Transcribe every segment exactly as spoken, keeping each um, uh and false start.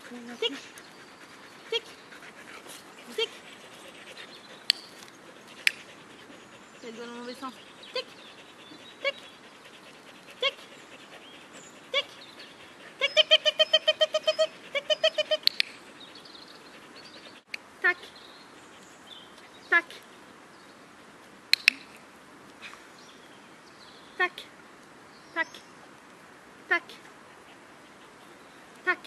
Tic. Tic. Tic. C'est le doigt dans le mauvais sens. Tic. Tic. Tic. Tic. Tic, tic, tic, tic, tic, tic, tic, tic, tic, tic, tic, tic, tic, tic, tic. Tac. Tac. Tac. Tac. Tac. Tac.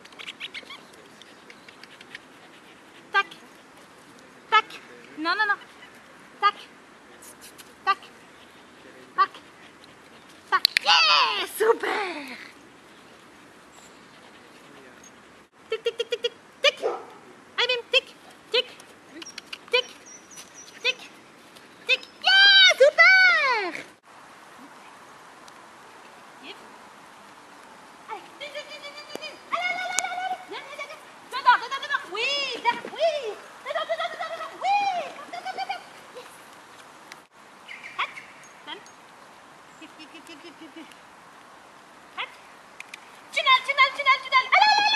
Tac. Tac. Non, non, non. Tac. Tac. Tac. Tac. Yeah! Super! Tic, tic, tic, tic, tic, tic. Allez, bim, tic, tic, tic, tic, tic. Yeah! Super! Yep. Allez, vite, vite, vite, vite, vite, vite. Allez, allez, allez, allez, allez. Viens, viens, viens, viens. Dedans, dedans, dedans. Oui, dedans, oui. Dedans, dedans, dedans, dedans. Oui. Dedans, dedans, dedans. Yes. Hack. Donne. Tic, tic, tic, tic, tic, tic. Hack. Tunnel, tunnel, tunnel, tunnel. Allez, allez.